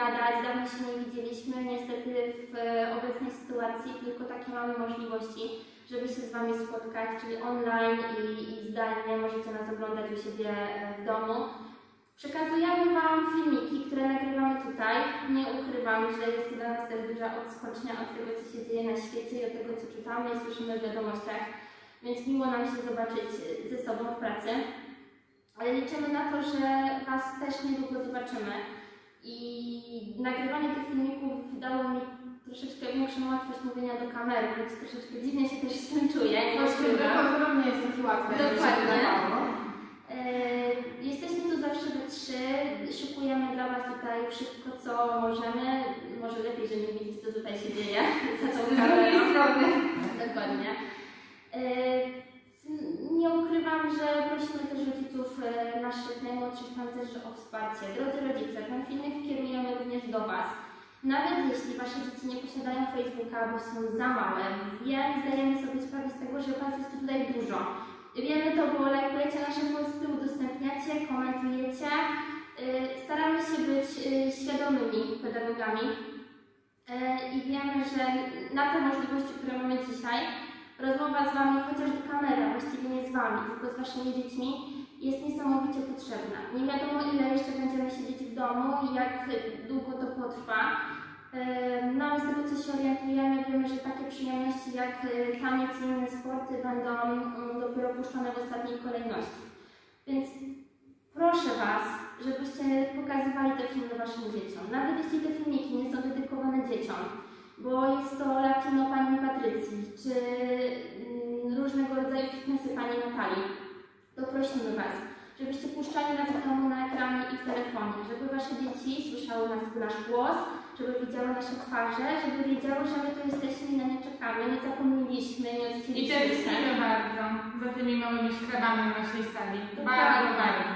pogadać, dawno się nie widzieliśmy. Niestety w obecnej sytuacji tylko takie mamy możliwości, żeby się z Wami spotkać, czyli online i zdalnie. Możecie nas oglądać u siebie w domu. Przekazujemy Wam filmiki, które nagrywamy tutaj. Nie ukrywam, że jest to dla nas też duża odskocznia od tego, co się dzieje na świecie i od tego, co czytamy i słyszymy w wiadomościach. Więc miło nam się zobaczyć ze sobą w pracy. Ale liczymy na to, że Was też niedługo zobaczymy. I nagrywanie tych filmików dało mi troszeczkę większą łatwość mówienia do kamery, więc troszeczkę dziwnie się też z tym czuję. Nie jest taki łatwy. Dokładnie. Jesteśmy tu zawsze we 3, szykujemy dla Was tutaj wszystko, co możemy. Może lepiej, że nie widzicie, co tutaj się dzieje za tą kamerą. Dokładnie. Nie ukrywam, że prosimy też rodziców naszych najmłodszych tancerzy o wsparcie. Drodzy rodzice, ten filmik kierujemy również do Was. Nawet jeśli Wasze dzieci nie posiadają Facebooka, bo są za małe, zdajemy sobie sprawę z tego, że Was jest tutaj dużo. Wiemy to, bo lajkujecie nasze posty, udostępniacie, komentujecie. Staramy się być świadomymi pedagogami i wiemy, że na te możliwości, które mamy dzisiaj, rozmowa z Wami, chociaż do kamery, a właściwie nie z Wami, tylko z Waszymi dziećmi, jest niesamowicie potrzebna. Nie wiadomo, ile jeszcze będziemy siedzieć w domu i jak długo to potrwa. No ale z tego, co się orientujemy, wiemy, że takie przyjemności jak taniec i inne sporty będą dopiero puszczone w ostatniej kolejności. Więc proszę Was, żebyście pokazywali te filmy Waszym dzieciom. Nawet jeśli te filmiki nie są dedykowane dzieciom, bo jest to Latino pani Patrycji, czy różnego rodzaju fitnessy pani Natalii, to prosimy Was, żebyście puszczali nas w domu na ekranie i w telefonie, żeby Wasze dzieci słyszały nasz głos, żeby widziały nasze twarze, żeby wiedziały, że my tu jesteśmy i na nie czekamy, nie zapomnieliśmy, nie odcięliśmy. I tęsknimy bardzo za tymi małymi szkrabami na naszej sali. Bardzo, bardzo.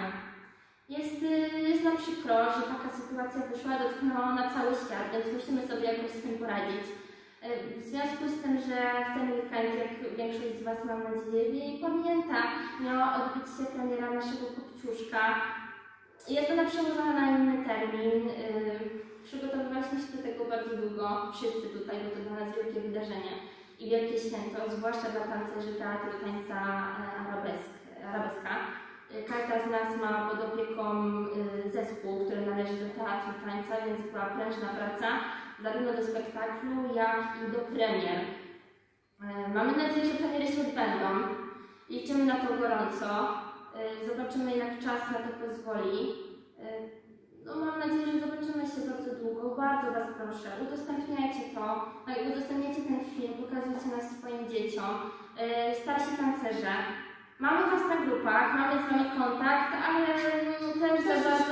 Jest nam przykro, że taka sytuacja wyszła, dotknęła ona cały świat, więc musimy sobie jakoś z tym poradzić. W związku z tym, że w ten weekend, jak większość z Was, mam nadzieję, wie i pamięta, miała odbyć się premiera naszego Kopciuszka. Jest ona przełożona na inny termin. Przygotowywaliśmy się do tego bardzo długo, wszyscy tutaj, bo to dla nas wielkie wydarzenie i wielkie święto, zwłaszcza dla tancerzy teatru tańca arabeska. Każda z nas ma pod opieką zespół, który należy do teatru tańca, więc była prężna praca zarówno do spektaklu, jak i do premier. Mamy nadzieję, że premiery się odbędą. Liczymy na to gorąco. Zobaczymy, jak czas na to pozwoli. No, mam nadzieję, że zobaczymy się bardzo długo. Bardzo Was proszę, udostępniajcie to, udostępniajcie ten film, pokazujcie nas swoim dzieciom. Starsi tancerze. Mamy Was na grupach, mamy z Wami kontakt, ale też za bardzo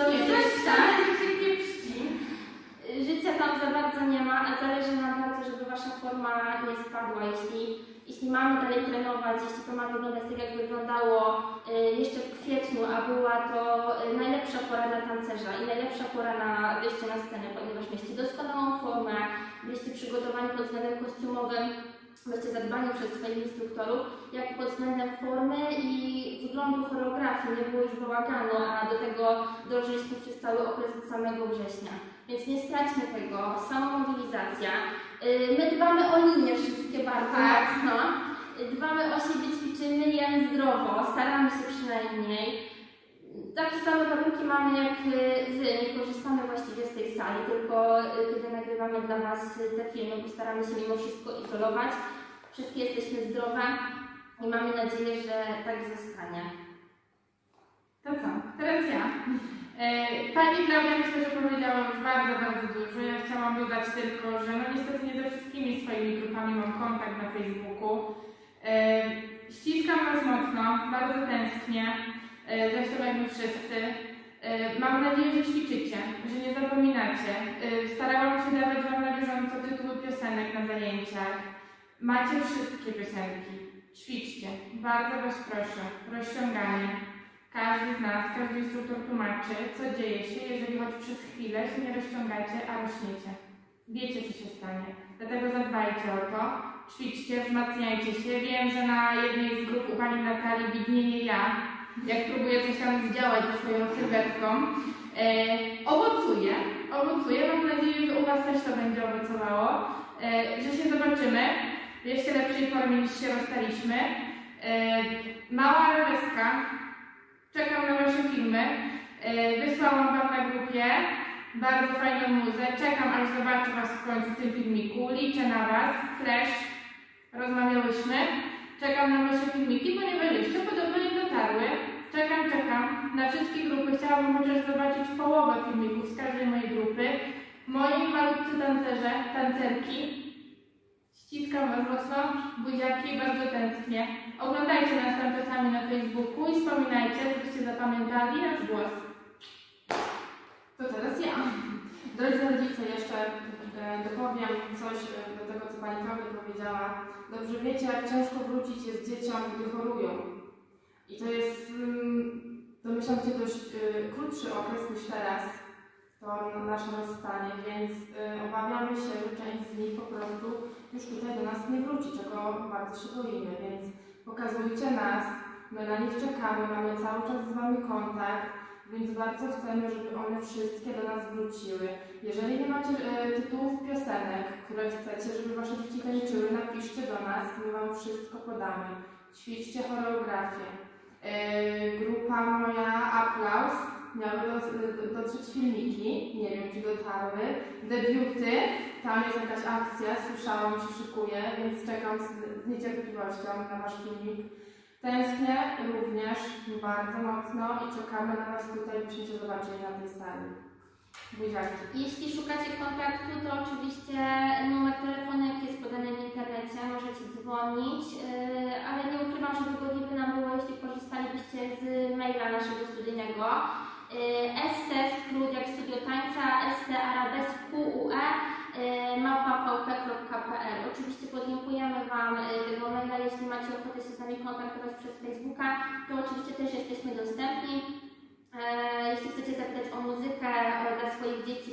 życia tam za bardzo nie ma, a zależy nam bardzo, żeby Wasza forma nie spadła. Jeśli mamy dalej trenować, jeśli to ma wyglądać tak, jak wyglądało jeszcze w kwietniu, a była to najlepsza pora dla tancerza i najlepsza pora na wyjście na scenę, ponieważ mieliście doskonałą formę, byliście przygotowani pod względem kostiumowym, byliście zadbani przez swoich instruktorów, jak pod względem formy i wyglądu choreografii, nie było już bałaganu, a do tego dążyliśmy przez cały okres od samego września. Więc nie straćmy tego, samomobilizacja. My dbamy o linie wszystkie bardzo mocno, dbamy o siebie, ćwiczymy, jemy zdrowo, staramy się przynajmniej. Takie same warunki mamy jak Wy, nie korzystamy właściwie z tej sali, tylko kiedy nagrywamy dla Was te filmy, bo staramy się mimo wszystko izolować. Wszystkie jesteśmy zdrowe i mamy nadzieję, że tak zostanie. To co? Teraz ja. Pani Klaudia myślę, że powiedziała już bardzo, bardzo dużo. Ja chciałam dodać tylko, że no niestety nie ze wszystkimi swoimi grupami mam kontakt na Facebooku. Ściskam Was mocno, bardzo tęsknię, zresztą jak my wszyscy. Mam nadzieję, że ćwiczycie, że nie zapominacie. Starałam się dawać Wam na bieżąco tytuły piosenek na zajęciach. Macie wszystkie piosenki. Ćwiczcie. Bardzo Was proszę. Rozciąganie. Każdy z nas, każdy instruktor tłumaczy, co dzieje się, jeżeli choć przez chwilę się nie rozciągacie, a rośniecie. Wiecie, co się stanie. Dlatego zadbajcie o to. Ćwiczcie, wzmacniajcie się. Wiem, że na jednej z grup u Pani Natalii widnieje ja, jak próbuję coś tam zdziałać ze swoją sylwetką. owocuje. Mam nadzieję, że u Was też to będzie owocowało, że się zobaczymy w jeszcze lepszej formie niż się rozstaliśmy. Mała Reweska, czekam na Wasze filmy. Wysłałam Wam na grupie bardzo fajną muzę. Czekam, aż zobaczę Was w końcu w tym filmiku. Liczę na Was. Fresh. Rozmawiałyśmy. Czekam na Wasze filmiki, ponieważ jeszcze podobno nie dotarły. Czekam na wszystkie grupy. Chciałabym chociaż zobaczyć połowę filmików z każdej mojej grupy. Moi malutcy tancerze, tancerki. Ściskam Was mocno, buziaki, bardzo tęsknię. Oglądajcie nas tam czasami na Facebooku i wspominajcie, żebyście zapamiętali nasz głos. To teraz ja. Drodzy rodzice, jeszcze dopowiem coś do tego, co Pani Klaudia powiedziała. Dobrze wiecie, jak ciężko wrócić jest dzieciom, gdy chorują. I to jest, domyślam się, dość krótszy okres niż teraz, to nasze rozstanie, więc obawiamy się, że część z nich po prostu już tutaj do nas nie wróci, czego bardzo się boimy, więc pokazujcie nas, my na nich czekamy, mamy cały czas z Wami kontakt, więc bardzo chcemy, żeby one wszystkie do nas wróciły. Jeżeli nie macie tytułów piosenek, które chcecie, żeby Wasze dzieci tańczyły, napiszcie do nas, my Wam wszystko podamy. Ćwiczcie choreografię. Grupa moja Aplauz miały dotrzeć filmiki, nie wiem czy dotarły. Debiuty, tam jest jakaś akcja, słyszałam, się szykuje, więc czekam z niecierpliwością na Wasz filmik. Tęsknię również bardzo mocno i czekamy na Was tutaj, byśmy się zobaczyli na tej sali. Buziaki. Jeśli szukacie kontaktu, to oczywiście numer telefonu, jaki jest podany w internecie, możecie dzwonić, ale nie ukrywam, że wygodnie by nam było, jeśli korzystalibyście z maila naszego studyjnego st@skrót jak studio tańca st@arabesque @vp.pl. Oczywiście podlinkujemy Wam tego maila, jeśli macie ochotę się z nami kontaktować przez Facebooka, to oczywiście też jesteśmy dostępni. Jeśli chcecie zapytać o muzykę dla swoich dzieci,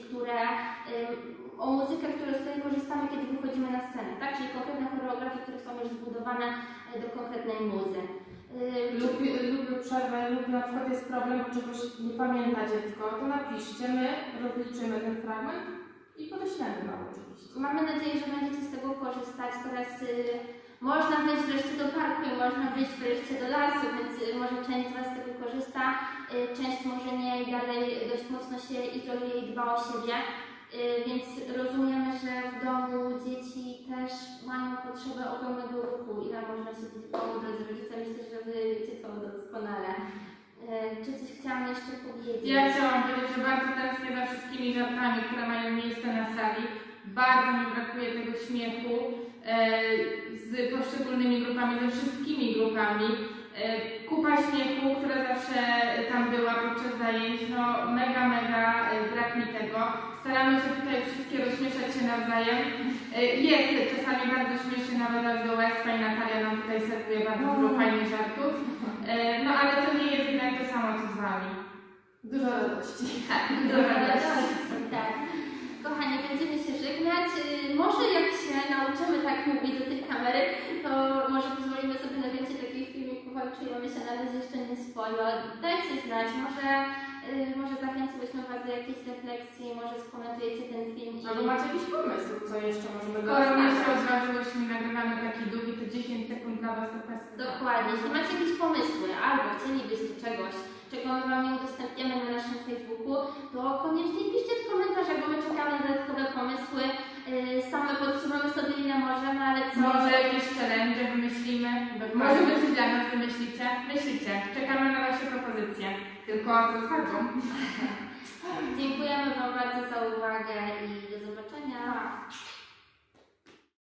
o muzykę, z której korzystamy, kiedy wychodzimy na scenę, tak? Czyli konkretne choreografie, które są już zbudowane do konkretnej muzy. Lubię przerwę, na przykład jest problem, bo czegoś nie pamięta dziecko, to napiszcie, my rozliczymy ten fragment i podeślemy Wam oczywiście. Mamy nadzieję, że będziecie z tego korzystać. Teraz można wyjść wreszcie do parku i można wyjść wreszcie do lasu, więc może część z Was z tego korzysta, część może nie i dalej dość mocno się izoluje i dba o siebie. Więc rozumiemy, że w domu dzieci też mają potrzebę ogromnego ruchu. Ile można się w domu, drodzy rodzice, myślę, że Wy wiecie to doskonale. Czy coś chciałam jeszcze powiedzieć? Ja chciałam powiedzieć, że bardzo tęsknię za wszystkimi żartami, które mają miejsce na sali. Bardzo mi brakuje tego śmiechu z poszczególnymi grupami, ze wszystkimi grupami. Kupa śmiechu, która zawsze tam była podczas zajęć, no mega brak mi tego. Staramy się tutaj wszystkie rozśmieszać się nawzajem. Jest czasami bardzo śmiesznie, nawet aż do łez. Pani Natalia nam tutaj serwuje bardzo dużo fajnych żartów. No ale to nie jest jednak to samo, co z Wami. Dużo radości. Tak, dużo radości. Tak. Kochani, będziemy się żegnać. Może jak się nauczymy tak mówić do tej kamery, to może pozwolimy sobie na więcej takich filmików, ale czujemy się na razie jeszcze nie swojo. Dajcie znać, może zachęciłyśmy Was do jakiejś refleksji, może skomentujecie ten film. Albo macie jakiś pomysł, co jeszcze możemy Skoro nie się odważyłyśmy, nagrywamy taki długi, to 10 sekund dla Was to pasuje. Dokładnie. Jeśli macie jakieś pomysły, albo chcielibyście czegoś, czego my Wam nie udostępniamy na naszym Facebooku, to koniecznie piszcie w komentarzach, bo my czekamy na dodatkowe pomysły. Same podsuwamy sobie ile możemy, ale co? Może jakieś challenge wymyślimy? Może Wy coś dla nas wymyślicie? Myślicie. Czekamy na Wasze propozycje. Tylko z rozwagą. Dziękujemy Wam bardzo za uwagę i do zobaczenia.